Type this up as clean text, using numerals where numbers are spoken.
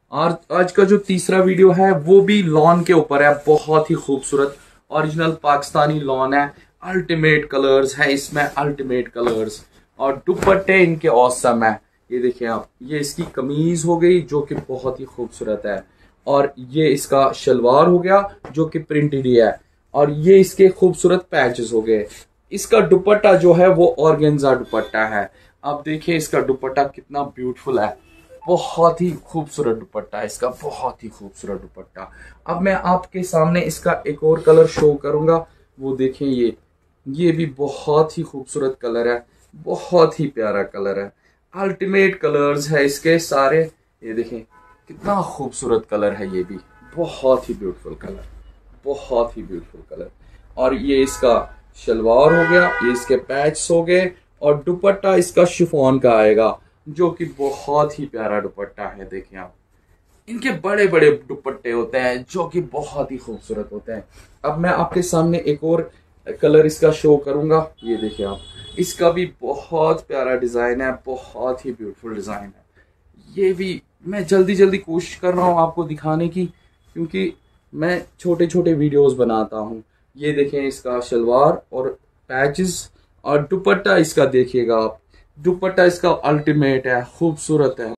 और आज का जो तीसरा वीडियो है वो भी लॉन के ऊपर है। बहुत ही खूबसूरत ओरिजिनल पाकिस्तानी लॉन है। अल्टीमेट कलर्स है इसमें, अल्टीमेट कलर्स। और दुपट्टे इनके औसम है। ये देखिए आप, ये इसकी कमीज हो गई जो कि बहुत ही खूबसूरत है, और ये इसका शलवार हो गया जो कि प्रिंटेड ही है, और ये इसके खूबसूरत पैचेस हो गए। इसका दुपट्टा जो है वो ऑर्गेन्जा दुपट्टा है। आप देखिए इसका दुपट्टा कितना ब्यूटीफुल है। बहुत ही खूबसूरत दुपट्टा है इसका, बहुत ही खूबसूरत दुपट्टा। अब मैं आपके सामने इसका एक और कलर शो करूंगा। वो देखें, ये भी बहुत ही खूबसूरत कलर है, बहुत ही प्यारा कलर है। अल्टीमेट कलर्स है इसके सारे। ये देखें कितना खूबसूरत कलर है, ये भी बहुत ही ब्यूटीफुल कलर, बहुत ही ब्यूटीफुल कलर। और ये इसका शलवार हो गया, ये इसके पैच हो गए, और दुपट्टा इसका शिफॉन का आएगा जो कि बहुत ही प्यारा दुपट्टा है। देखें आप, इनके बड़े बड़े दुपट्टे होते हैं जो कि बहुत ही खूबसूरत होते हैं। अब मैं आपके सामने एक और कलर इसका शो करूंगा। ये देखिए आप, इसका भी बहुत प्यारा डिजाइन है, बहुत ही ब्यूटीफुल डिजाइन है। ये भी मैं जल्दी जल्दी कोशिश कर रहा हूँ आपको दिखाने की, क्योंकि मैं छोटे छोटे वीडियोस बनाता हूँ। ये देखें इसका शलवार और पैचेस, और दुपट्टा इसका देखिएगा आप, दुपट्टा इसका अल्टीमेट है, खूबसूरत है।